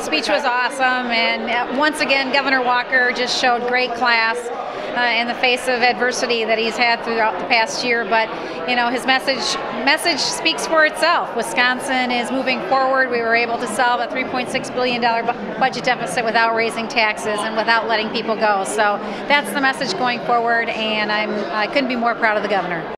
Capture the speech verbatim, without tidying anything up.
speech was awesome, and uh, once again, Governor Walker just showed great class uh, in the face of adversity that he's had throughout the past year. But you know, his message message speaks for itself. Wisconsin is moving forward. We were able to solve a three point six billion dollar bu budget deficit without raising taxes and without letting people go. So that's the message going forward, and I'm I couldn't be more proud of the governor.